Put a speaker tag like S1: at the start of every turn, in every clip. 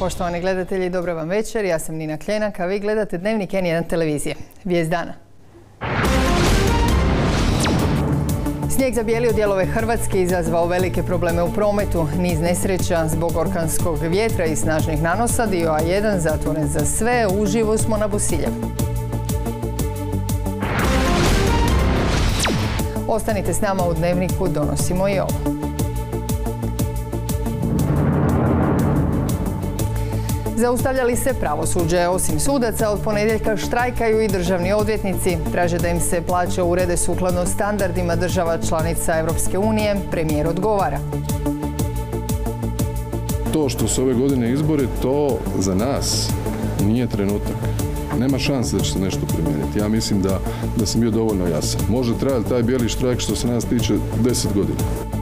S1: Poštovani gledatelji, dobro vam večer. Ja sam Nina Kljenak, a vi gledate Dnevnik N1 televizije. Vijest dana. Snijeg zabijelio dijelove Hrvatske i izazvao velike probleme u prometu. Niz nesreća zbog orkanskog vjetra i snažnih nanosa. Dio A1 zatvoren za sve. Uživo smo na Bosiljevu. Ostanite s nama u Dnevniku, donosimo i ovo. Zaustavljali se pravosuđe. Osim sudaca, od ponedjeljka štrajkaju i državni odvjetnici. Traže da im se plaće urede sukladno standardima država članica Europske unije. Premijer odgovara.
S2: To što su ove godine izbori, to za nas nije trenutak. Nema šanse da će se nešto promijeniti. Ja mislim da sam bio dovoljno jasan. Može trajati taj bijeli štrajk što se nas tiče 10 godina.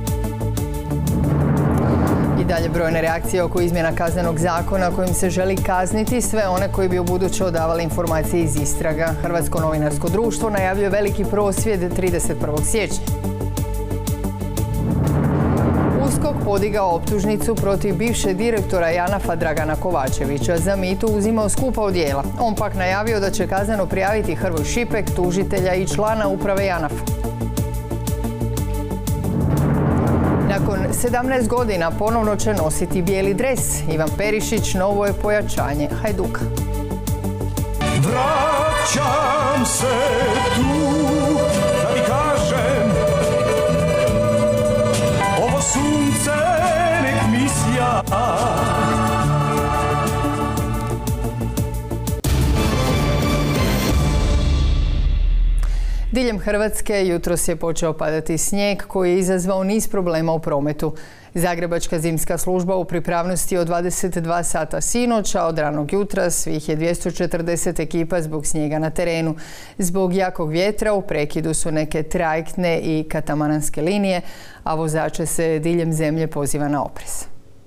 S1: I dalje brojne reakcije oko izmjena kaznenog zakona kojim se želi kazniti sve one koji bi ubuduće odavali informacije iz istraga. Hrvatsko novinarsko društvo najavljuje veliki prosvjed 31. siječnja. USKOK podigao optužnicu protiv bivšeg direktora JANAF-a Dragana Kovačevića. Za mito uzimao skupa odijela. On pak najavio da će kazneno prijaviti Hrvoj Šipek, tužitelja i člana uprave JANAF-a. Nakon 17 godina ponovno će nositi bijeli dres. Ivan Perišić novo je pojačanje Hajduka.
S3: Vraćam se tu da mi kažem, ovo sunce nek mi sja.
S1: Diljem Hrvatske jutros je počeo padati snijeg koji je izazvao niz problema u prometu. Zagrebačka zimska služba u pripravnosti od 22 sata sinoć, a od ranog jutra svih je 240 ekipa zbog snijega na terenu. Zbog jakog vjetra u prekidu su neke trajektne i katamaranske linije, a vozače se diljem zemlje poziva na oprez.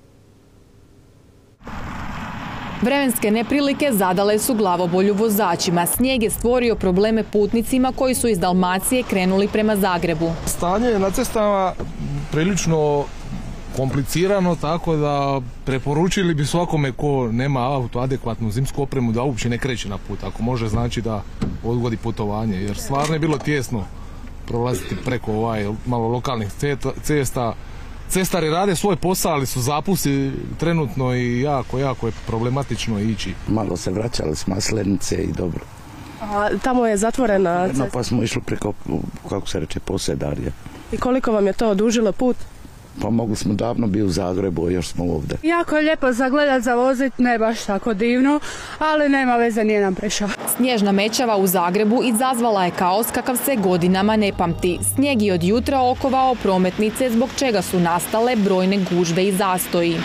S4: Vremenske neprilike zadale su glavobolju vozačima. Snijeg je stvorio probleme putnicima koji su iz Dalmacije krenuli prema Zagrebu.
S5: Stanje je na cestama prilično komplicirano, tako da preporučili bi svakome ko nema auto adekvatnu zimsku opremu da uopće ne kreće na put. Ako može, znači da odgodi putovanje, jer stvarno je bilo tijesno prolaziti preko malo lokalnih cesta. Cestari rade svoj posao, ali su zapusti trenutno i jako je problematično ići.
S6: Malo se vraćali s Maslenice i dobro.
S7: A tamo je zatvorena cesta?
S6: Pa smo išli preko, kako se reče, Posedarje.
S7: I koliko vam je to odužilo put?
S6: Pa mogli smo davno biti u Zagrebu, još smo ovdje.
S8: Jako je lijepo za gledat, za vozit, ne baš tako divno, ali nema veze, nije nam prešao.
S4: Snježna mećava u Zagrebu izazvala je kaos kakav se godinama ne pamti. Snijeg je od jutra okovao prometnice, zbog čega su nastale brojne gužve i zastoji.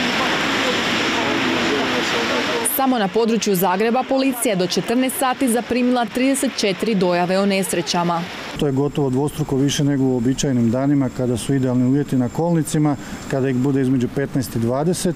S4: Samo na području Zagreba policija je do 14 sati zaprimila 34 dojave o nesrećama.
S9: To je gotovo dvostruko više nego u običajnim danima kada su idealni uvjeti na kolnicima, kada ih bude između 15 i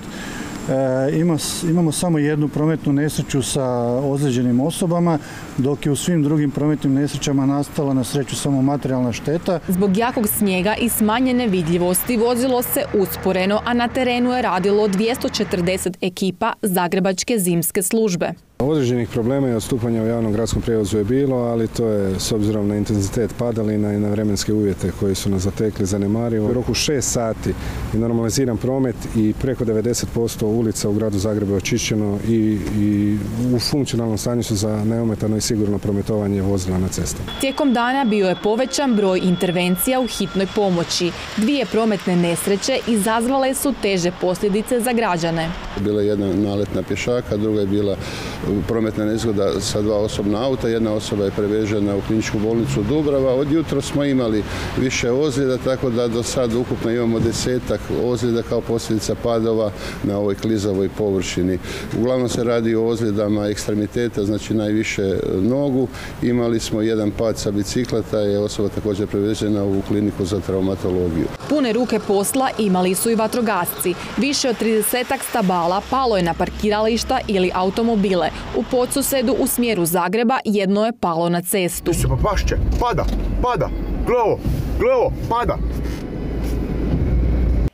S9: 20. Imamo samo jednu prometnu nesreću sa ozlijeđenim osobama, dok je u svim drugim prometnim nesrećama nastala na sreću samo materijalna šteta.
S4: Zbog jakog snijega i smanjene vidljivosti vozilo se usporeno, a na terenu je radilo 240 ekipa Zagrebačke zimske službe.
S10: Određenih problema i odstupanja u javnom gradskom prijevozu je bilo, ali to je s obzirom na intenzitet padalina i na vremenske uvjete koji su nas zatekli zanemarivo. U roku 6 sati je normaliziran promet i preko 90% ulica u gradu Zagrebu je očišćeno i u funkcionalnom stanju su za neometano i sigurno prometovanje vozila na cestama.
S4: Tijekom dana bio je povećan broj intervencija u hitnoj pomoći. 2 prometne nesreće izazvale su teže posljedice za građane.
S11: Bila je jedna naletna pješaka, druga je bila prometna nezgoda sa 2 osobna auta. Jedna osoba je prevežena u kliničku bolnicu Dubrava. Od jutra smo imali više ozljeda, tako da do sad ukupno imamo 10-ak ozljeda kao posljedica padova na ovoj klizavoj površini. Uglavnom se radi o ozljedama ekstremiteta, znači najviše nogu. Imali smo jedan pad sa bicikleta, je osoba također prevežena u kliniku za traumatologiju.
S4: Pune ruke posla imali su i vatrogasci. Više od 30-ak stabala palo je na parkirališta ili automobile. U Podsusedu u smjeru Zagreba jedno je palo na cestu.
S3: Pa pašće, pada, glavo, pada.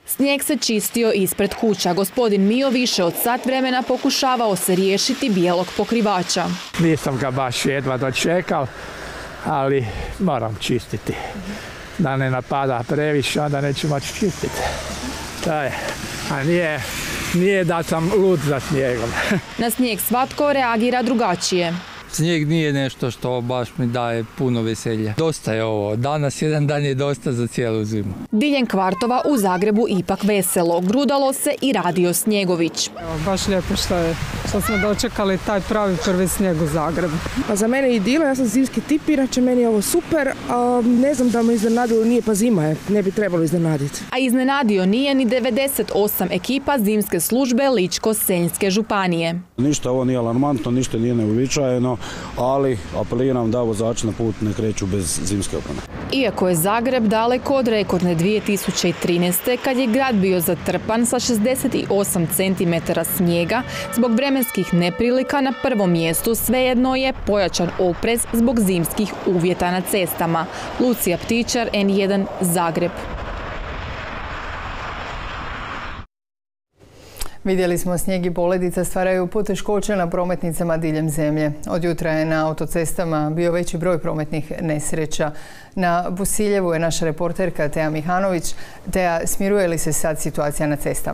S4: Snijeg se čistio ispred kuća. Gospodin Mio više od sat vremena pokušavao se riješiti bijelog pokrivača.
S12: Nisam ga baš jedva dočekao, ali moram čistiti. Da ne napada previše, onda neću moći čistiti. To je. A nije da sam lud za snijegom.
S4: Na snijeg svatko reagira drugačije.
S13: Snijeg nije nešto što baš mi daje puno veselja. Dosta je ovo. Danas jedan dan je dosta za cijelu zimu.
S4: Diljem kvartova u Zagrebu ipak veselo. Grudalo se i Radio Snjegović.
S14: Baš lijepo što smo dočekali taj pravi prvi snijeg u Zagrebu.
S7: Pa za mene je idila, ja sam zimski tip, inače meni je ovo super, a ne znam da me iznenadilo, nije pa zima je, ne bi trebalo iznenaditi.
S4: A iznenadio nije ni 98 ekipa zimske službe Ličko-senjske županije.
S15: Ništa ovo nije alarmantno, ništa nije neuobičajeno, ali apeliram da vozači na put ne kreću bez zimske opreme.
S4: Iako je Zagreb daleko od rekordne 2013. kad je grad bio zatrpan sa 68 cm snijega, zbog vremenskih neprilika na prvom mjestu svejedno je pojačan oprez zbog zimskih uvjeta na cestama. Lucija Ptičar, N1, Zagreb.
S1: Vidjeli smo, snijeg i poledica stvaraju poteškoće na prometnicama diljem zemlje. Od jutra je na autocestama bio veći broj prometnih nesreća. Na Busiljevu je naša reporterka Teja Mihanović. Teja, smiruje li se sad situacija na cestama?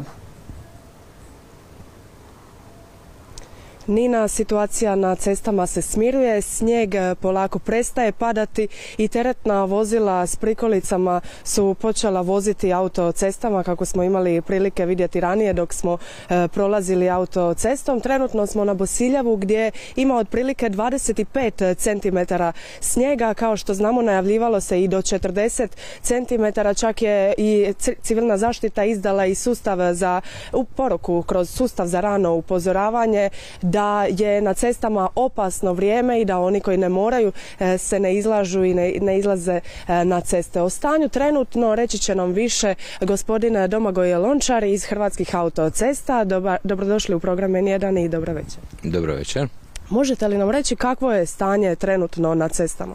S7: Nina, situacija na cestama se smiruje, snijeg polako prestaje padati i teretna vozila s prikolicama su počela voziti autocestama kako smo imali prilike vidjeti ranije dok smo prolazili autocestom. Trenutno smo na Bosiljevu gdje ima otprilike 25 cm snijega. Kao što znamo, najavljivalo se i do 40 cm, čak je i civilna zaštita izdala i sustav za poruku kroz sustav za rano upozoravanje da je na cestama opasno vrijeme i da oni koji ne moraju se ne izlažu i ne izlaze na ceste. O stanju trenutno reći će nam više gospodin Domagoj Lončar iz Hrvatskih autocesta. Dobrodošli u program N1 i dobro večer.
S16: Dobro večer.
S7: Možete li nam reći kakvo je stanje trenutno na cestama?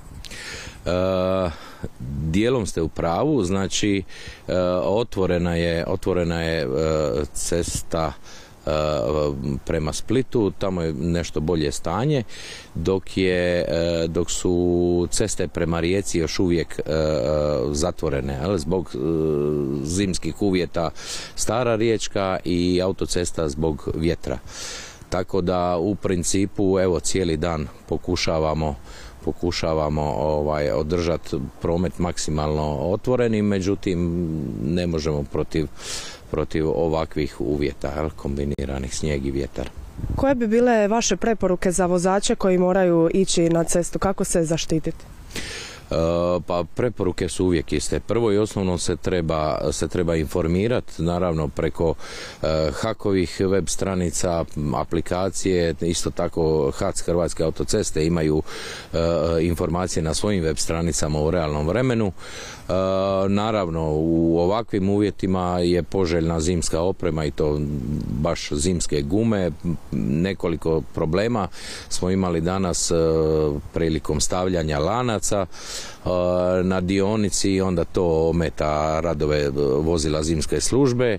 S16: Dijelom ste u pravu, znači otvorena je cesta prema Splitu, tamo je nešto bolje stanje, dok su ceste prema Rijeci još uvijek zatvorene, zbog zimskih uvjeta Stara Riječka i autocesta zbog vjetra. Tako da u principu evo cijeli dan pokušavamo održati promet maksimalno otvorenim, međutim ne možemo protiv ovakvih uvjeta, kombiniranih snijeg i vjetar.
S7: Koje bi bile vaše preporuke za vozače koji moraju ići na cestu? Kako se zaštititi?
S16: Pa preporuke su uvijek iste. Prvo i osnovno se treba informirati, naravno preko HAK-ovih web stranica, aplikacije, isto tako HAC, Hrvatske autoceste, imaju informacije na svojim web stranicama u realnom vremenu. Naravno, u ovakvim uvjetima je poželjna zimska oprema i to baš zimske gume. Nekoliko problema smo imali danas prilikom stavljanja lanaca na dionici i onda to ometa radove vozila zimske službe,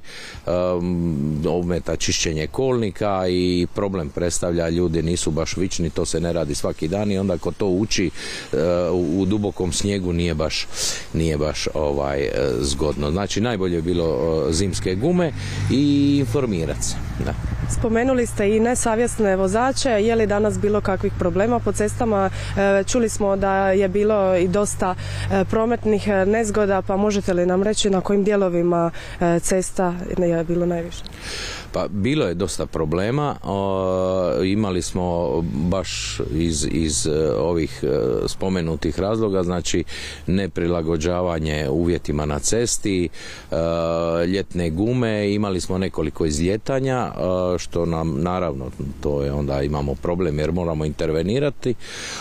S16: ometa čišćenje kolnika i problem predstavlja, ljudi nisu baš vični, to se ne radi svaki dan i onda ako to uči u dubokom snijegu nije baš zgodno. Znači najbolje je bilo zimske gume i informirati se. Da.
S7: Spomenuli ste i nesavjesne vozače, je li danas bilo kakvih problema po cestama? Čuli smo da je bilo i dosta prometnih nezgoda, pa možete li nam reći na kojim dijelovima cesta je bilo najviše?
S16: Pa bilo je dosta problema, imali smo baš iz ovih spomenutih razloga, znači neprilagođavanje uvjetima na cesti, ljetne gume, imali smo nekoliko izljetanja, što nam naravno to je onda imamo problem jer moramo intervenirati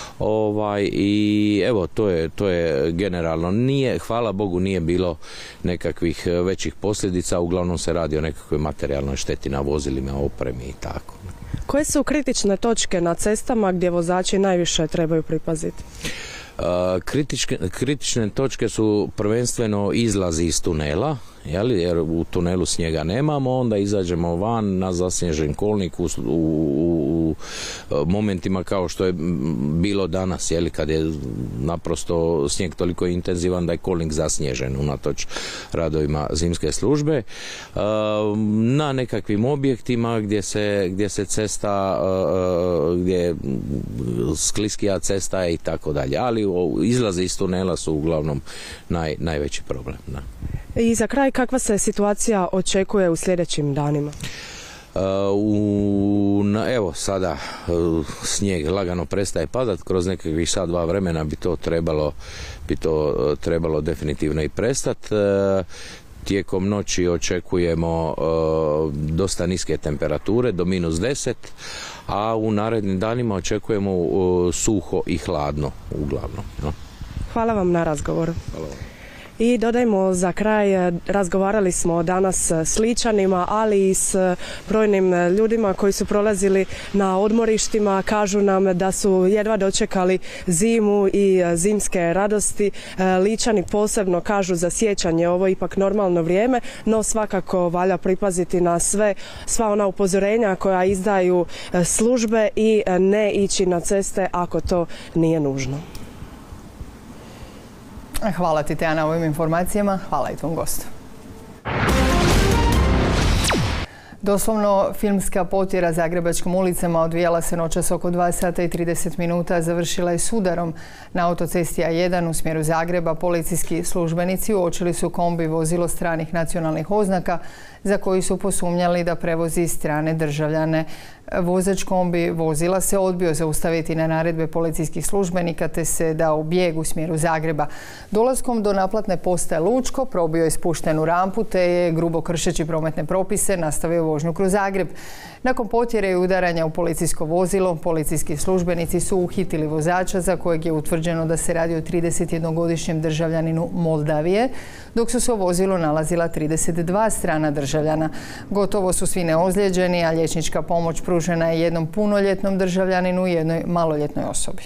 S16: i evo to je generalno, hvala Bogu nije bilo nekakvih većih posljedica, uglavnom se radi o nekakvoj materijalnoj šteti na vozilima, opremi i tako.
S7: Koje su kritične točke na cestama gdje vozači najviše trebaju pripaziti?
S16: Kritične točke su prvenstveno izlazi iz tunela jer u tunelu snijega nemamo, onda izađemo van na zasnježen kolnik u momentima kao što je bilo danas, kad je naprosto snijeg toliko intenzivan da je kolnik zasnježen unatoč radovima zimske službe. Na nekakvim objektima gdje se cesta, gdje je skliskija cesta i tako dalje, ali izlaze iz tunela su uglavnom najveći problem. Da.
S7: I za kraj, kakva se situacija očekuje u sljedećim danima?
S16: Evo sada snijeg lagano prestaje padat, kroz nekakvih sat, dva vremena bi to trebalo definitivno i prestati. Tijekom noći očekujemo dosta niske temperature, do -10, a u narednim danima očekujemo suho i hladno uglavnom. No.
S7: Hvala vam na razgovoru.
S16: Hvala vam.
S7: I dodajmo za kraj, razgovarali smo danas s Ličanima, ali i s brojnim ljudima koji su prolazili na odmorištima. Kažu nam da su jedva dočekali zimu i zimske radosti. Ličani posebno kažu za sjećanje, ovo je ipak normalno vrijeme, no svakako valja pripaziti na sva ona upozorenja koja izdaju službe i ne ići na ceste ako to nije nužno.
S1: Hvala ti, Teja, na ovim informacijama. Hvala i tvom gostu. Doslovno filmska potjera Zagrebačkim ulicama odvijala se noćas oko 2 sata i 30 minuta. Završila je s udarom. Na autocesti A1 u smjeru Zagreba policijski službenici uočili su kombi vozilo stranih nacionalnih oznaka za koji su posumnjali da prevozi strane državljane. Vozač kombi vozila se odbio zaustaviti na naredbe policijskih službenika te se dao u bijeg u smjeru Zagreba. Dolaskom do naplatne postaje Lučko probio je spuštenu rampu te je, grubo kršeći prometne propise, nastavio vožnju kroz Zagreb. Nakon potjere i udaranja u policijsko vozilo, policijski službenici su uhitili vozača za kojeg je utvrđeno da se radi o 31-godišnjem državljaninu Moldavije, dok su se u vozilu nalazila 32 strana državljana. Gotovo su svi neozlijeđeni, a liječnička pomoć pružena je jednom punoljetnom državljaninu i jednoj maloljetnoj osobi.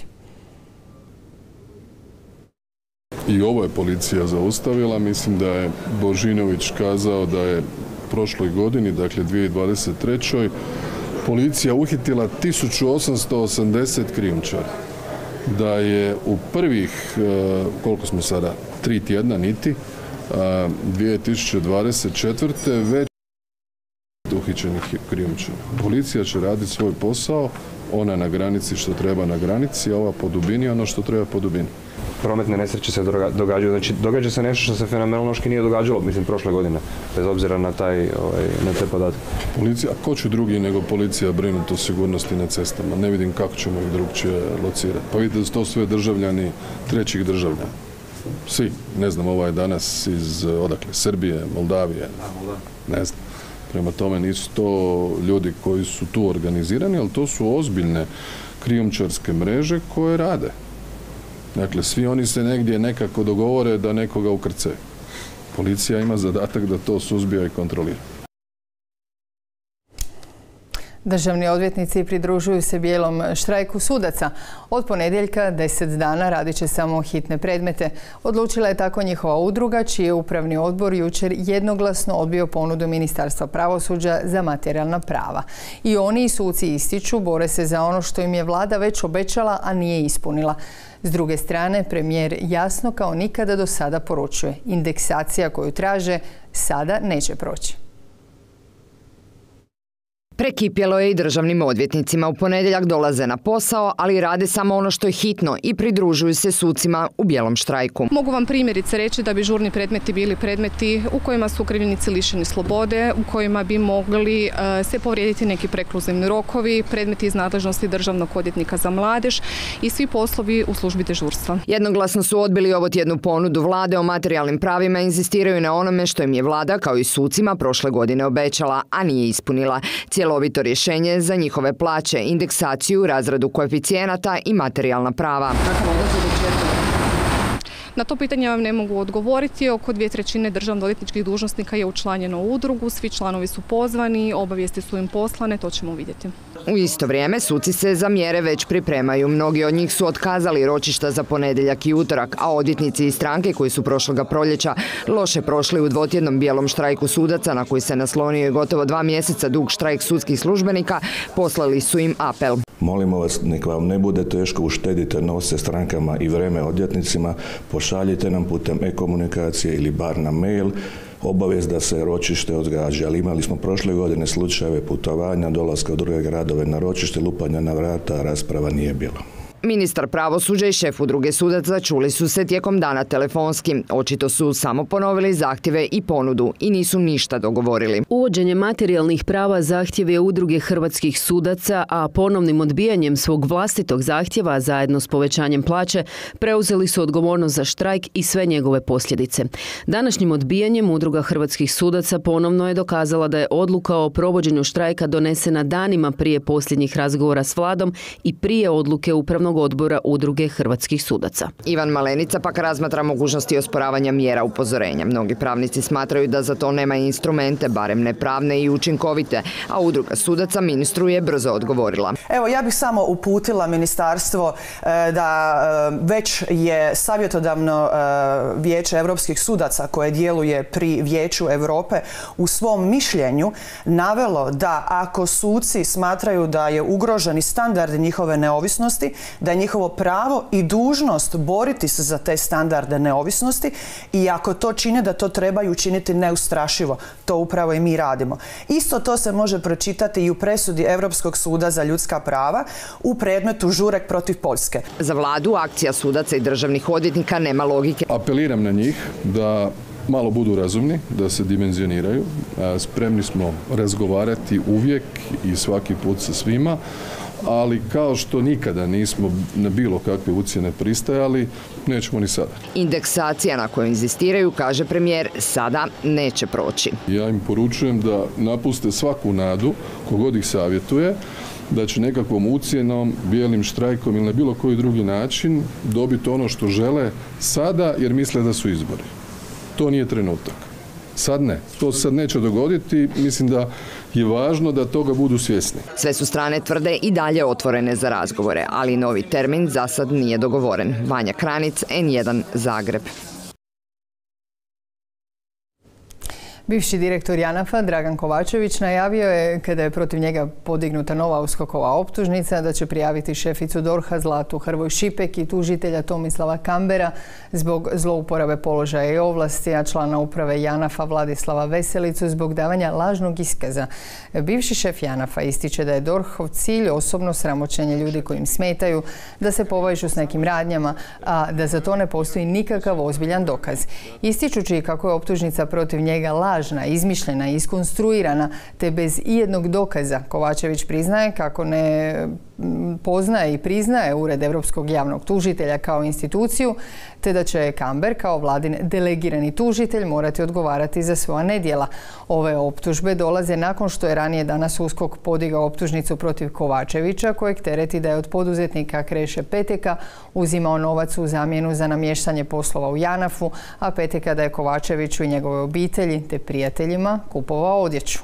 S2: I ovo je policija zaustavila. Mislim da je Božinović kazao da je prošloj godini, dakle 2023. policija uhitila 1880 krijumčara. Da je u prvih, koliko smo sada, 3 tjedna niti, 2024. već uhićenih krijumčara. Policija će raditi svoj posao, ona na granici što treba na granici, a ova po dubini ono što treba po dubini.
S17: Prometne nesreće se događaju, znači događa se nešto što se fenomenološki nije događalo, mislim, prošle godine, bez obzira na te podatke.
S2: Policija, a ko će drugi nego policija brinuti o sigurnosti na cestama? Ne vidim kako ćemo ih drugčije locirati. Pa vidite da su to sve državljani trećih državljana. Svi, ne znam, ovaj je danas iz, odakle, Srbije, Moldavije, ne znam. Prema tome nisu to ljudi koji su tu organizirani, ali to su ozbiljne krijumčarske mreže koje rade. Dakle, svi oni se negdje nekako dogovore da nekoga ukrcaju. Policija ima zadatak da to suzbija i kontrolira.
S1: Državni odvjetnici pridružuju se bijelom štrajku sudaca. Od ponedjeljka 10 dana radit će samo hitne predmete. Odlučila je tako njihova udruga, čiji je upravni odbor jučer jednoglasno odbio ponudu Ministarstva pravosuđa za materijalna prava. I oni i suci ističu, bore se za ono što im je vlada već obećala, a nije ispunila. S druge strane, premijer jasno kao nikada do sada poručuje: indeksacija koju traže sada neće proći.
S18: Prekipjelo je i državnim odvjetnicima. U ponedjeljak dolaze na posao, ali rade samo ono što je hitno i pridružuju se sucima u bijelom štrajku.
S19: Mogu vam primjerice reći da bi žurni predmeti bili predmeti u kojima su okrivljenici lišeni slobode, u kojima bi mogli se povrijediti neki prekluzivni rokovi, predmeti iz nadležnosti državnog odvjetnika za mladež i svi poslovi u službi dežurstva.
S18: Jednoglasno su odbili ovotjednu ponudu vlade o materijalnim pravima i inzistiraju na onome što im je vlada, kao i sucima, prošle godine obećala, a nije ispunila. Cjelovito rješenje za njihove plaće, indeksaciju, razradu koeficijenata i materijalna prava.
S19: Na to pitanje vam ne mogu odgovoriti. Oko 2/3 državno-odvjetničkih dužnosnika je učlanjeno u udrugu, svi članovi su pozvani, obavijesti su im poslane, to ćemo vidjeti.
S18: U isto vrijeme suci se za mjere već pripremaju. Mnogi od njih su otkazali ročišta za ponedjeljak i utorak, a odvjetnici i stranke koji su prošloga proljeća loše prošli u dvotjednom bijelom štrajku sudaca na koji se naslonio i gotovo 2 mjeseca dug štrajk sudskih službenika, poslali su im apel.
S20: Molimo vas, nek vam ne bude teško, uštedite novce strankama i vreme odvjetnicima, pošaljite nam putem e-komunikacije ili bar na mail obavijest da se ročište odgađa. Ali imali smo prošle godine slučajeve putovanja, dolaska u druge gradove na ročište, lupanja na vrata, a rasprava nije bilo.
S18: Ministar pravosuđa i šef udruge sudaca čuli su se tijekom dana telefonski. Očito su samo ponovili zahtjeve i ponudu i nisu ništa dogovorili.
S21: Uvođenje materijalnih prava zahtjev je udruge hrvatskih sudaca, a ponovnim odbijanjem svog vlastitog zahtjeva zajedno s povećanjem plaće preuzeli su odgovornost za štrajk i sve njegove posljedice. Današnjim odbijanjem udruga hrvatskih sudaca ponovno je dokazala da je odluka o provođenju štrajka donesena danima prije posljednjih razgovora s vladom i prije odluke upravnog odbora udruge hrvatskih sudaca.
S18: Ivan Malenica pak razmatra mogućnosti osporavanja mjera upozorenja. Mnogi pravnici smatraju da za to nema instrumente, barem ne pravne i učinkovite, a udruga sudaca ministru je brzo odgovorila.
S22: Evo, ja bih samo uputila ministarstvo da već je savjetodavno vijeće europskih sudaca koje djeluje pri Vijeću Europe u svom mišljenju navelo da ako suci smatraju da je ugroženi standard njihove neovisnosti, da je njihovo pravo i dužnost boriti se za te standarde neovisnosti i ako to čine, da to trebaju učiniti neustrašivo. To upravo i mi radimo. Isto to se može pročitati i u presudi Europskog suda za ljudska prava u predmetu Žurek protiv Poljske.
S18: Za vladu akcija sudaca i državnih odvjetnika nema logike.
S2: Apeliram na njih da malo budu razumni, da se dimenzioniraju. Spremni smo razgovarati uvijek i svaki put sa svima, ali kao što nikada nismo na bilo kakve ucjene pristajali, nećemo ni sada.
S18: Indeksacija na kojoj inzistiraju, kaže premijer, sada neće proći.
S2: Ja im poručujem da napuste svaku nadu, kogod ih savjetuje, da će nekakvom ucjenom, bijelim štrajkom ili na bilo koji drugi način dobiti ono što žele sada jer misle da su izbori. To nije trenutak. Sad ne. To se sad neće dogoditi. Mislim da je važno da toga budu svjesni.
S18: Sve su strane tvrde i dalje otvorene za razgovore, ali novi termin za sad nije dogovoren. Vanja Kranic, N1, Zagreb.
S1: Bivši direktor JANAF-a Dragan Kovačević najavio je, kada je protiv njega podignuta nova USKOK-ova optužnica, da će prijaviti šeficu DORH-a Zlatu Hrvoj Šipek i tužitelja Tomislava Kambera zbog zlouporabe položaja i ovlasti, a člana uprave JANAF-a Vladislava Veselicu zbog davanja lažnog iskaza. Bivši šef JANAF-a ističe da je DORH-ov cilj osobno sramoćenje ljudi koji im smetaju, da se povežu s nekim radnjama, a da za to ne postoji nikakav ozbiljan dokaz. Ističući kako je optužnica protiv njega lažna, izmišljena i iskonstruirana, te bez ijednog dokaza, Kovačević priznaje kako ne poznaje i priznaje Ured Europskog javnog tužitelja kao instituciju, te da će Kamber kao vladin delegirani tužitelj morati odgovarati za svoja nedjela. Ove optužbe dolaze nakon što je ranije danas USKOK podigao optužnicu protiv Kovačevića, kojeg tereti da je od poduzetnika Kreše Peteka uzimao novac u zamjenu za namještanje poslova u JANAF-u, a Peteka da je Kovačeviću i njegove obitelji te prijateljima kupovao odjeću.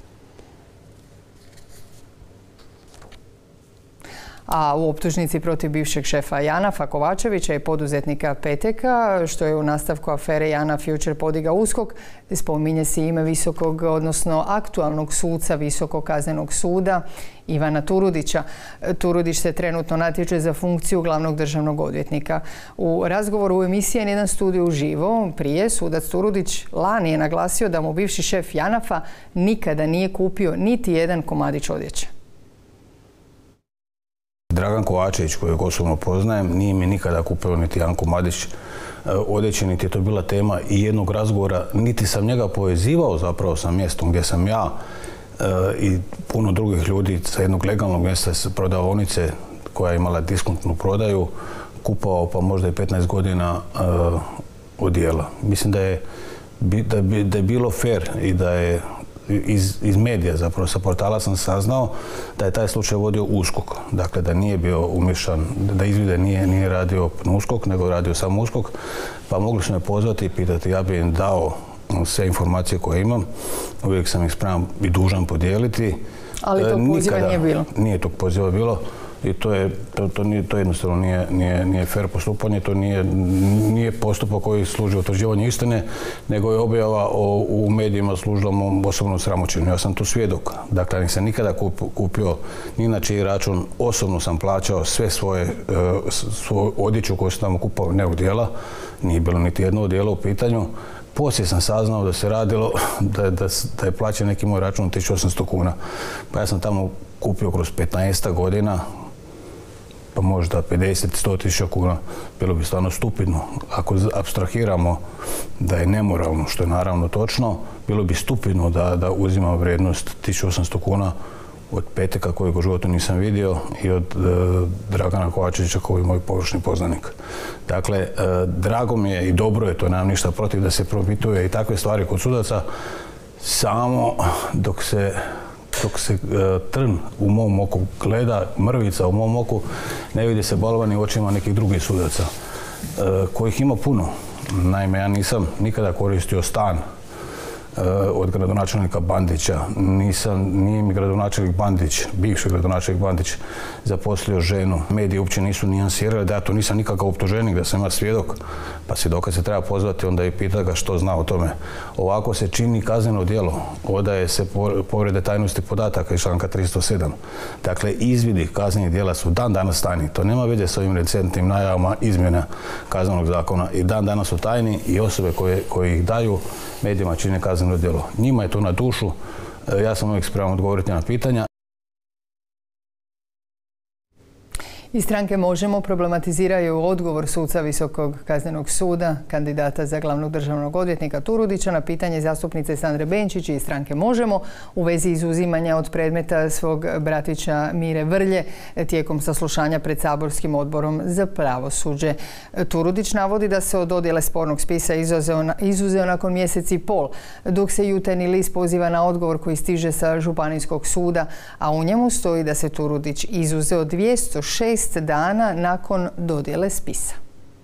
S1: A u optužnici protiv bivšeg šefa JANAF-a Kovačevića i poduzetnika Peteka, što je u nastavku afere JANAF jučer podigao USKOK, spominje se ime visokog, odnosno aktualnog suca Visokog kaznenog suda Ivana Turudića. Turudić se trenutno natječe za funkciju glavnog državnog odvjetnika. U razgovoru u emisiji N1 Studio uživo prije, sudac Turudić lani je naglasio da mu bivši šef JANAF-a nikada nije kupio niti jedan komadić odjeće.
S23: Dragan Kovačević, kojeg osobno poznajem, nije mi nikada kupio niti jedan komadić odjeće, niti je to bila tema i jednog razgovora, niti sam njega povezivao zapravo sa mjestom gdje sam ja i puno drugih ljudi sa jednog legalnog mjesta s prodavaonice koja je imala diskontnu prodaju, kupovao pa možda i 15 godina odijela. Mislim da je bilo fair i da je iz medija, zapravo sa portala sam saznao da je taj slučaj vodio USKOK. Dakle, da nije bio umješan, da izvide nije radio USKOK, nego radio samo USKOK. Pa mogli su me pozvati i pitati, ja bi im dao sve informacije koje imam. Uvijek sam ih spreman i dužan podijeliti.
S1: Ali tog poziva nije bilo?
S23: Nije tog poziva bilo. I to jednostavno nije fair postupanje, to nije postupak koji služi utvrđivanju istine, nego je objava u medijima služila mom osobnom sramoćenju. Ja sam tu svjedok. Dakle, nisam nikada kupio ni na čiji račun. Osobno sam plaćao sve svoju odjeću koju sam tamo kupao nekog dijela. Nije bilo niti jedno odijelo u pitanju. Poslije sam saznao da se radilo, da je plaćen neki moj račun 1800 kuna. Pa ja sam tamo kupio kroz 15 godina, pa možda 50-100 tisuća kuna. Bilo bi stvarno stupidno. Ako apstrahiramo da je nemoralno, što je naravno točno, bilo bi stupidno da uzimam vrijednost 1800 kuna od Peteka kojeg u životu nisam vidio i od Dragana Kovačevića koji je moj površni poznanik. Dakle, drago mi je i dobro je, to nemam ništa protiv da se propituje i takve stvari kod sudaca, samo dok se trn u mom oku gleda, mrvica u mom oku, ne vidi se balvani u očima nekih drugih sudaca, kojih ima puno. Naime, ja nisam nikada koristio stan od gradonačelnika Bandića. Nije mi gradonačelnik Bandić, bivši gradonačelnik Bandić, zaposlio ženu. Mediji uopće nisu nijansirali da ja to nisam nikakav optuženik, da sam ja svjedok. Pa svjedoka se treba pozvati onda i pitati ga što zna o tome. Ovako se čini kazneno djelo. Odaje se povrede tajnosti podataka iz članka 307. Dakle, izvidi kaznenih djela su dan danas tajni. To nema veze s ovim recentnim najavama izmjena kaznenog zakona. I dan danas su tajni i osobe koje ih daju medijima čine kazneno djelo. Njima je to na dušu. Ja sam uvijek spreman odgovoriti na pitanja.
S1: Iz stranke Možemo problematiziraju odgovor suca Visokog kaznenog suda, kandidata za glavnog državnog odvjetnika Turudića na pitanje zastupnice Sandre Benčić iz stranke Možemo u vezi izuzimanja od predmeta svog bratića Mire Vrlje tijekom saslušanja pred saborskim odborom za pravosuđe. Turudić navodi da se od dodjele spornog spisa izuzeo nakon mjesec i pol, dok se Jutarnji list poziva na odgovor koji stiže sa Županijskog suda, a u njemu stoji da se Turudić izuzeo 206 dana nakon dodjele spisa.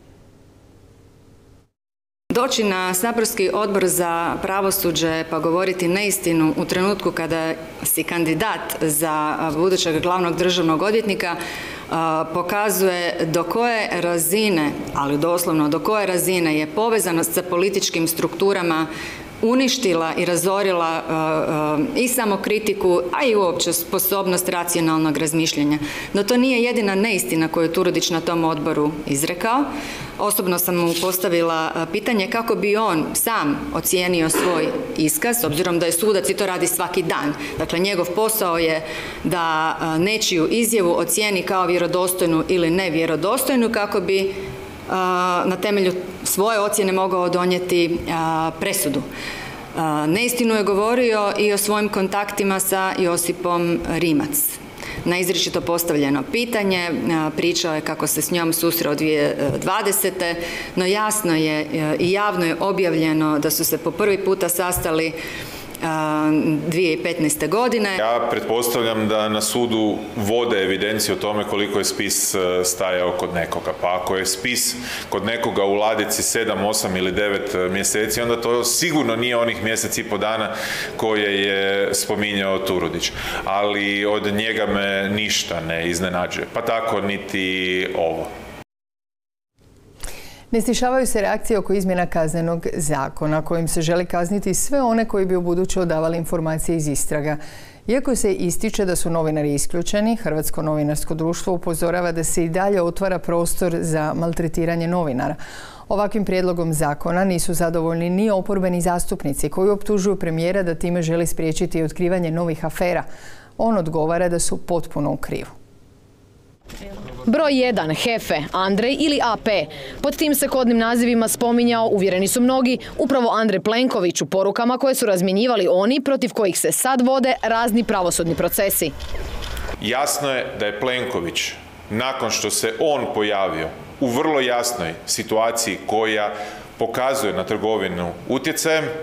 S5: Doći na saborski odbor za pravosuđe pa govoriti neistinu u trenutku kada si kandidat za budućeg glavnog državnog odvjetnika pokazuje do koje razine, ali doslovno do koje razine je povezanost sa političkim strukturama uništila i razorila i samokritiku, a i uopće sposobnost racionalnog razmišljanja. No to nije jedina neistina koju je Turudić na tom odboru izrekao. Osobno sam mu postavila pitanje kako bi on sam ocijenio svoj iskaz, s obzirom da je sudac i to radi svaki dan. Dakle, njegov posao je da nečiju izjavu ocijeni kao vjerodostojnu ili nevjerodostojnu kako bi na temelju svoje ocjene mogao donijeti presudu. Neistinu je govorio i o svojim kontaktima sa Josipom Rimac. Na izričito postavljeno pitanje pričao je kako se s njom susreo 2020. No jasno je i javno je objavljeno da su se po prvi puta sastali 2015. godine.
S6: Ja pretpostavljam da na sudu vode evidenciju o tome koliko je spis stajao kod nekoga. Pa ako je spis kod nekoga u ladici 7, 8 ili 9 mjeseci, onda to sigurno nije onih mjesec i po dana koje je spominjao Turudić. Ali od njega me ništa ne iznenađuje. Pa tako niti ovo.
S1: Ne stišavaju se reakcije oko izmjena kaznenog zakona kojim se želi kazniti sve one koji bi ubuduće odavali informacije iz istraga. Iako se ističe da su novinari isključeni, Hrvatsko novinarsko društvo upozorava da se i dalje otvara prostor za maltretiranje novinara. Ovakvim prijedlogom zakona nisu zadovoljni ni oporbeni zastupnici koji optužuju premijera da time želi spriječiti otkrivanje novih afera. On odgovara da su potpuno u krivu.
S8: Broj 1, Hefe, Andrej ili AP. Pod tim se kodnim nazivima spominjao, uvjereni su mnogi, upravo Andrej Plenković u porukama koje su razmjenjivali oni protiv kojih se sad vode razni pravosudni procesi.
S6: Jasno je da je Plenković, nakon što se on pojavio u vrlo jasnoj situaciji koja pokazuje na trgovinu utjecajem,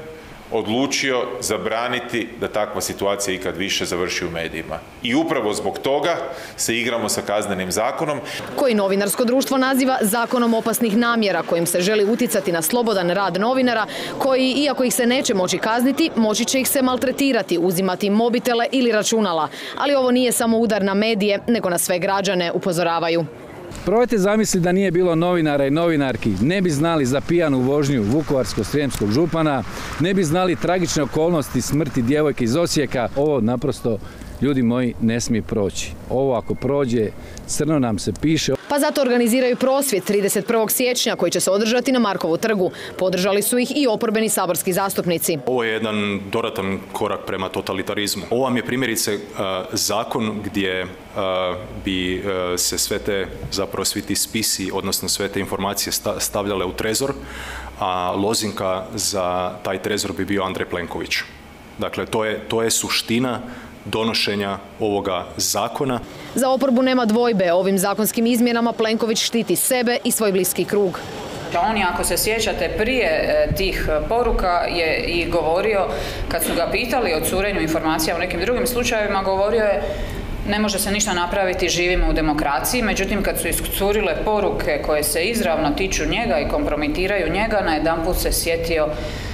S6: odlučio zabraniti da takva situacija ikad više završi u medijima. I upravo zbog toga se igramo sa Kaznenim zakonom.
S8: Koji novinarsko društvo naziva zakonom opasnih namjera, kojim se želi utjecati na slobodan rad novinara, koji, iako ih se neće moći kazniti, moći će ih se maltretirati, uzimati mobitele ili računala. Ali ovo nije samo udar na medije, nego na sve građane, upozoravaju.
S9: Probajte zamisliti da nije bilo novinara i novinarki, ne bi znali za pijanu vožnju vukovarsko-srijemskog župana, ne bi znali tragične okolnosti smrti djevojke iz Osijeka. Ovo naprosto, ljudi moji, ne smije proći. Ovo ako prođe, crno nam se piše.
S8: Pa zato organiziraju prosvjed 31. siječnja koji će se održati na Markovu trgu. Podržali su ih i oporbeni saborski zastupnici.
S10: Ovo je jedan dodatan korak prema totalitarizmu. Ovo vam je primjerice zakon gdje bi se sve te, zapravo svi ti spisi, odnosno sve te informacije stavljale u trezor, a lozinka za taj trezor bi bio Andrej Plenković. Dakle, to je suština donošenja ovoga zakona.
S8: Za oporbu nema dvojbe. Ovim zakonskim izmjenama Plenković štiti sebe i svoj bliski krug.
S11: On je, ako se sjećate, prije tih poruka je i govorio, kad su ga pitali o curenju informacija u nekim drugim slučajevima, govorio je ne može se ništa napraviti, živimo u demokraciji. Međutim, kad su iscurile poruke koje se izravno tiču njega i kompromitiraju njega, najedanput se sjetio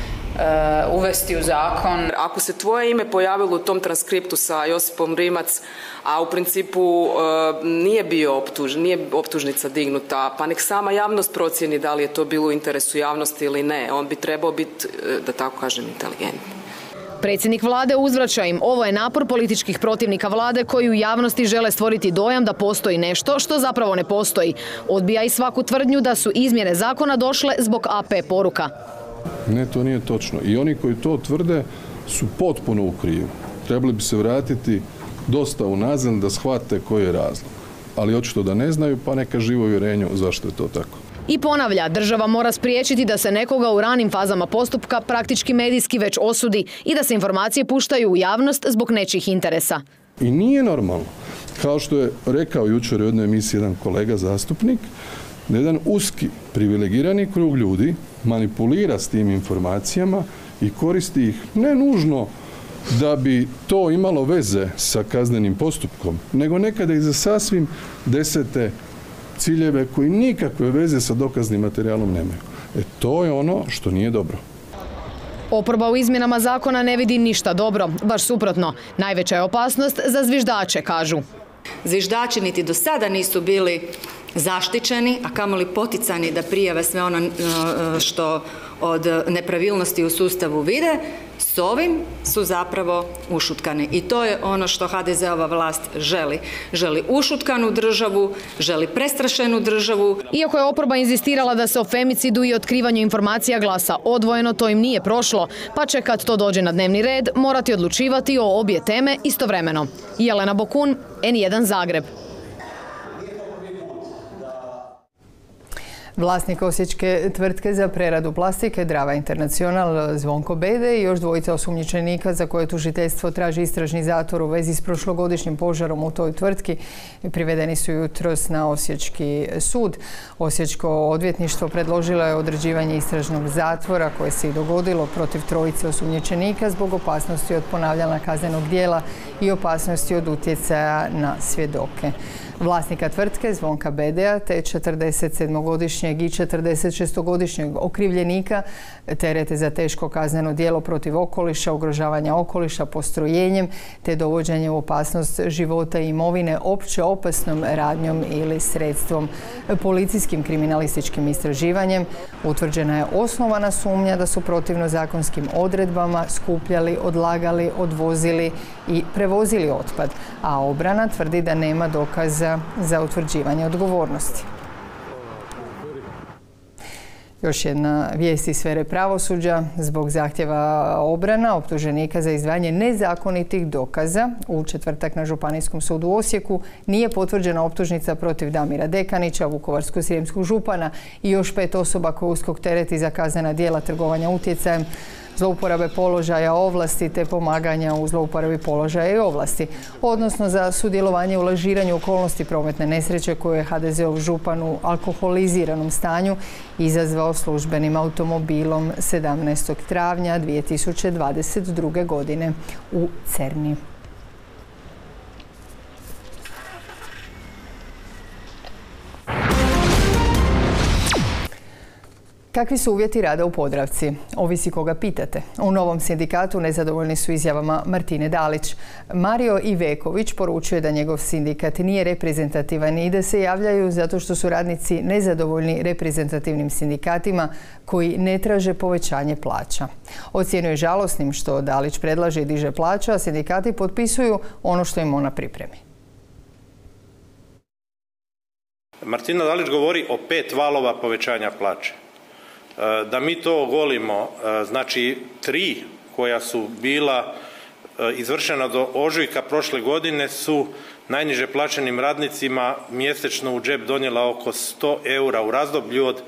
S11: uvesti u zakon.
S24: Ako se tvoje ime pojavilo u tom transkriptu sa Josipom Rimac, a u principu nije optužnica dignuta, pa nek sama javnost procijeni da li je to bilo u interesu javnosti ili ne. On bi trebao biti, da tako kažem, inteligentni.
S8: Predsjednik vlade uzvraća im. Ovo je napor političkih protivnika vlade koji u javnosti žele stvoriti dojam da postoji nešto što zapravo ne postoji. Odbija i svaku tvrdnju da su izmjene zakona došle zbog AP poruka.
S2: Ne, to nije točno. I oni koji to tvrde su potpuno u krivu. Trebali bi se vratiti dosta unazad da shvate koji je razlog. Ali očito da ne znaju, pa neka žive u uvjerenju zašto je to tako.
S8: I ponavlja, država mora spriječiti da se nekoga u ranim fazama postupka praktički medijski već osudi i da se informacije puštaju u javnost zbog nečijih interesa.
S2: I nije normalno, kao što je rekao jučer u jednoj emisiji jedan kolega zastupnik, da jedan uski, privilegirani krug ljudi manipulira s tim informacijama i koristi ih ne nužno da bi to imalo veze sa kaznenim postupkom, nego nekada i za sasvim desete ciljeve koji nikakve veze sa dokaznim materijalom nemaju. To je ono što nije dobro.
S8: Oporba u izmjenama zakona ne vidi ništa dobro, baš suprotno. Najveća je opasnost za zviždače, kažu.
S5: Zviždači niti do sada nisu bili zaštićeni, a kamoli poticani da prijave sve ono što od nepravilnosti u sustavu vide. S ovim su zapravo ušutkani. I to je ono što HDZ-ova vlast želi. Želi ušutkanu državu, želi prestrašenu državu.
S8: Iako je oporba inzistirala da se o femicidu i otkrivanju informacija glasa odvojeno, to im nije prošlo, pa će kad to dođe na dnevni red morati odlučivati o obje teme istovremeno. Jelena Bokun, N1 Zagreb.
S1: Vlasnik osječke tvrtke za preradu plastike Drava International Zvonko Bede i još dvojica osumnjičenika za koje tužiteljstvo traži istražni zatvor u vezi s prošlogodišnjim požarom u toj tvrtki privedeni su jutros na Osječki sud. Osječko odvjetništvo predložilo je određivanje istražnog zatvora koje se i dogodilo protiv trojice osumnjičenika zbog opasnosti od ponavljanja kaznenog djela i opasnosti od utjecaja na svjedoke. Vlasnika tvrtke Zvonka Bedea te 47-godišnjeg i 46-godišnjeg okrivljenika terete za teško kazneno djelo protiv okoliša, ugrožavanja okoliša postrojenjem te dovođenje u opasnost života i imovine opće opasnom radnjom ili sredstvom. Policijskim kriminalističkim istraživanjem utvrđena je osnovana sumnja da su protivno zakonskim odredbama skupljali, odlagali, odvozili i prevozili otpad, a obrana tvrdi da nema dokaza za utvrđivanje odgovornosti. Još jedna vijest iz sfere pravosuđa. Zbog zahtjeva obrana optuženika za izdvajanje nezakonitih dokaza u četvrtak na Županijskom sudu u Osijeku nije potvrđena optužnica protiv Damira Dekanića, vukovarsko-srijemskog župana i još 5 osoba koje USKOK tereti za kaznena djela trgovanja utjecajem. zlouporabe položaja ovlasti te pomaganja u zlouporabi položaja i ovlasti, odnosno za sudjelovanje u lažiranju okolnosti prometne nesreće koju je HDZ-ov župan u alkoholiziranom stanju izazvao službenim automobilom 17. travnja 2022. godine u Cerni. Kakvi su uvjeti rada u Podravci? Ovisi koga pitate. U novom sindikatu nezadovoljni su izjavama Martine Dalić. Mario Iveković poručuje da njegov sindikat nije reprezentativan i da se javljaju zato što su radnici nezadovoljni reprezentativnim sindikatima koji ne traže povećanje plaća. Ocjenjuje žalosnim što Dalić predlaže i diže plaća, a sindikati potpisuju ono što im ona pripremi.
S3: Martina Dalić govori o 5 valova povećanja plaće. Da mi to ogolimo, znači 3 koja su bila izvršena do ožujka prošle godine su najniže plaćenim radnicima mjesečno u džep donijela oko 100 eura u razdoblju od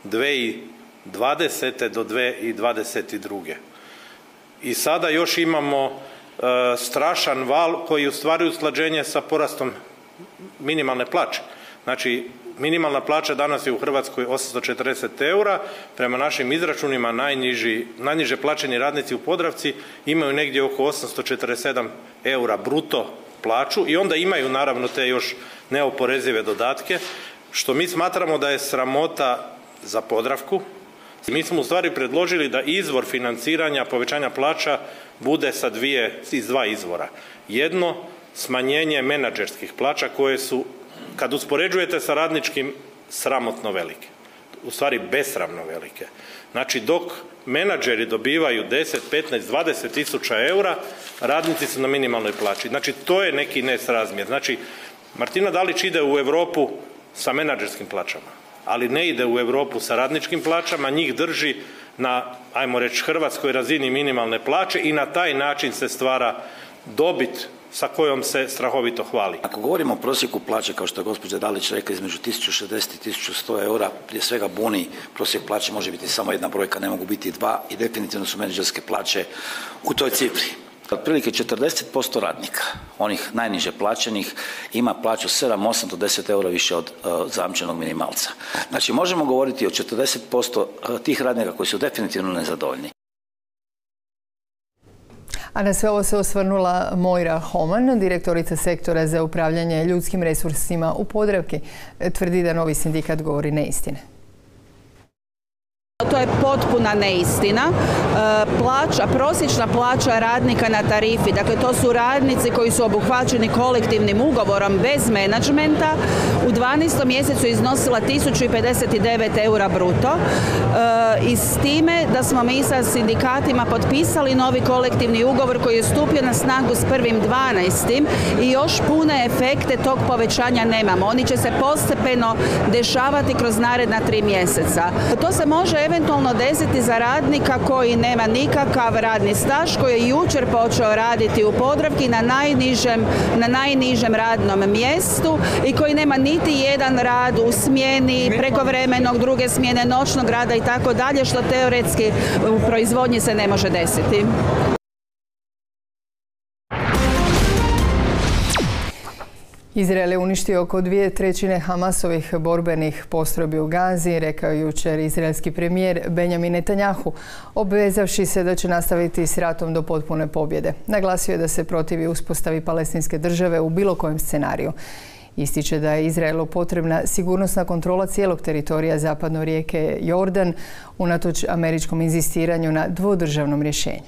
S3: 2020. do 2022. I sada još imamo strašan val koji je u stvari usklađenje sa porastom minimalne plaće. Znači, minimalna plaća danas je u Hrvatskoj 840 eura. Prema našim izračunima najniže plaćeni radnici u Podravci imaju negdje oko 847 eura bruto plaću i onda imaju naravno te još neoporezive dodatke, što mi smatramo da je sramota za Podravku. Mi smo u stvari predložili da izvor financiranja povećanja plaća bude iz 2 izvora. Jedno, smanjenje menadžerskih plaća koje su, kad uspoređujete sa radničkim, sramotno velike. U stvari besramno velike. Znači, dok menadžeri dobivaju 10, 15, 20 tisuća eura, radnici su na minimalnoj plaći. Znači, to je neki nesrazmjer. Znači, Martina Dalić ide u Europu sa menadžerskim plaćama, ali ne ide u Europu sa radničkim plaćama, njih drži na, ajmo reći, hrvatskoj razini minimalne plaće i na taj način se stvara dobit sa kojom se strahovito hvali.
S12: Ako govorimo o prosjeku plaće, kao što je gospođa Dalić rekla, između 1060 i 1100 eura, prije svega buni prosjek plaće može biti samo jedna brojka, ne mogu biti 2 i definitivno su menadžerske plaće u toj cifri. Otprilike 40% radnika, onih najniže plaćenih, ima plaću 7, 8 do 10 eura više od zajamčenog minimalca. Znači možemo govoriti o 40% tih radnika koji su definitivno nezadovoljni.
S1: A na sve ovo se osvrnula Mojra Homan, direktorica sektora za upravljanje ljudskim resursima u Podravki. Tvrdi da novi sindikat govori neistine.
S13: To je potpuna neistina. Prosječna plaća radnika na tarifi, dakle to su radnici koji su obuhvaćeni kolektivnim ugovorom bez menadžmenta, u 12. mjesecu iznosila 1059 eura bruto i s time da smo mi sa sindikatima potpisali novi kolektivni ugovor koji je stupio na snagu s 1.12. i još pune efekte tog povećanja nemamo. Oni će se postepeno dešavati kroz naredna 3 mjeseca. To se može eventualno desiti za radnika koji nema nikakav radni staž, koji je jučer počeo raditi u Podravki na najnižem radnom mjestu i koji nema niti jedan rad u smjeni, prekovremenog, druge smjene, noćnog rada i tako dalje, što teoretski u proizvodnji se ne može desiti.
S1: Izrael je uništio oko 2/3 Hamasovih borbenih postrojbi u Gazi, rekao jučer izraelski premijer Benjamin Netanjahu, obvezavši se da će nastaviti s ratom do potpune pobjede. Naglasio je da se protivi uspostavi palestinske države u bilo kojem scenariju. Ističe da je Izraelu potrebna sigurnosna kontrola cijelog teritorija zapadno rijeke Jordan, unatoč američkom inzistiranju na dvodržavnom rješenju.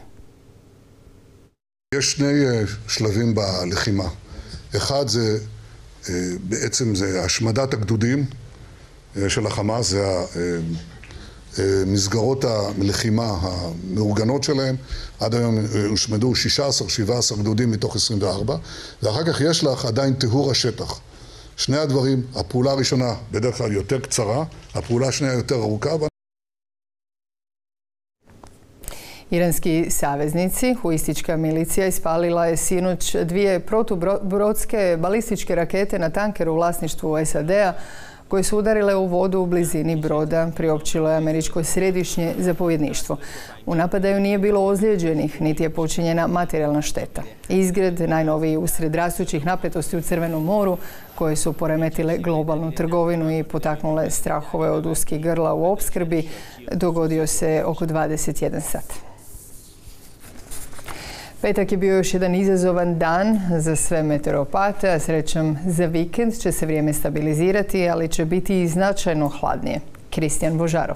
S14: יש שני שלבים בלחימה. אחד זה בעצם זה השמדת הגדודים של החמאס, זה מסגרות הלחימה המאורגנות שלהם. עד היום הושמדו 16-17 גדודים מתוך 24, ואחר כך יש לך עדיין טיהור השטח. שני הדברים, הפעולה הראשונה בדרך כלל יותר קצרה, הפעולה השנייה יותר ארוכה.
S1: Iranski saveznici, huistička milicija, ispalila je sinoć 2 protubrodske balističke rakete na tankeru u vlasništvu SAD-a koje su udarile u vodu u blizini broda, priopćilo je američko središnje zapovjedništvo. U napadaju nije bilo ozlijeđenih, niti je počinjena materijalna šteta. Izgred, najnoviji usred rastućih napetosti u Crvenom moru, koje su poremetile globalnu trgovinu i potaknule strahove od uskih grla u opskrbi, dogodio se oko 21 sat. Petak je bio još jedan izazovan dan za sve meteoropate, a srećom za vikend će se vrijeme stabilizirati, ali će biti i značajno hladnije. Kristijan Božarov.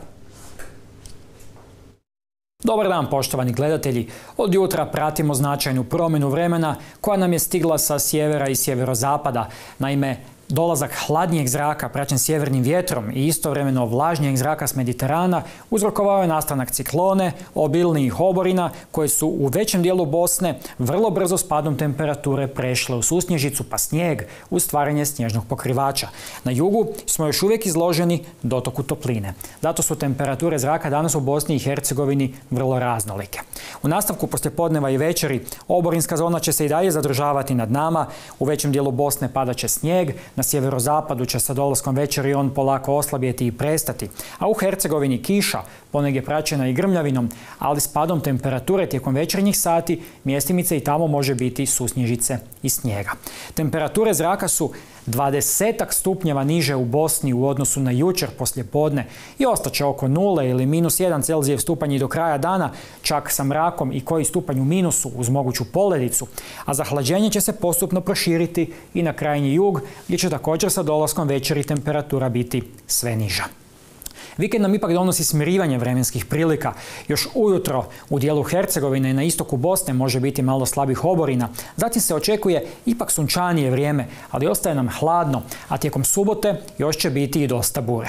S4: Dobar dan, poštovani gledatelji. Od jutra pratimo značajnu promjenu vremena koja nam je stigla sa sjevera i sjeverozapada. Naime, dolazak hladnijeg zraka praćen sjevernim vjetrom i istovremeno vlažnijeg zraka s Mediterana uzrokovao je nastanak ciklone, obilnijih oborina koje su u većem dijelu Bosne vrlo brzo s padom temperature prešle u susnježicu pa snijeg uz stvaranje snježnog pokrivača. Na jugu smo još uvijek izloženi dotoku topline. Zato su temperature zraka danas u Bosni i Hercegovini vrlo raznolike. U nastavku poslijepodneva i večeri oborinska zona će se i dalje zadržavati nad nama. U većem dijelu Bosne padat će snijeg. Na sjeverozapadu će sa dolaskom večeri on polako oslabjeti i prestati, a u Hercegovini kiša, ponegdje praćena i grmljavinom, ali s padom temperature tijekom večernjih sati mjestimice i tamo može biti susnježice i snijega. Temperature zraka su 20 stupnjeva niže u Bosni u odnosu na jučer poslijepodne i ostaće oko 0 ili -1 Celzijev stupanj i do kraja dana, čak sa mrakom i koji stupanj u minusu uz moguću poledicu, a zahlađenje će se postupno proširiti i na krajnji jug, gdje će također sa dolaskom večeri temperatura biti sve niža. Vikend nam ipak donosi smirivanje vremenskih prilika. Još ujutro u dijelu Hercegovine i na istoku Bosne može biti malo slabih oborina. Zatim se očekuje ipak sunčanije vrijeme, ali ostaje nam hladno, a tijekom subote još će biti i dosta bure.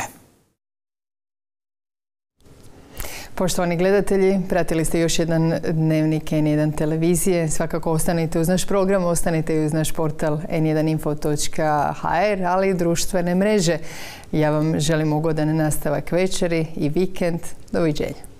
S1: Poštovani gledatelji, pratili ste još jedan dnevnik N1 televizije. Svakako ostanite uz naš program, ostanite i uz naš portal n1info.hr, ali i društvene mreže. Ja vam želim ugodan nastavak večeri i vikend. Doviđenja.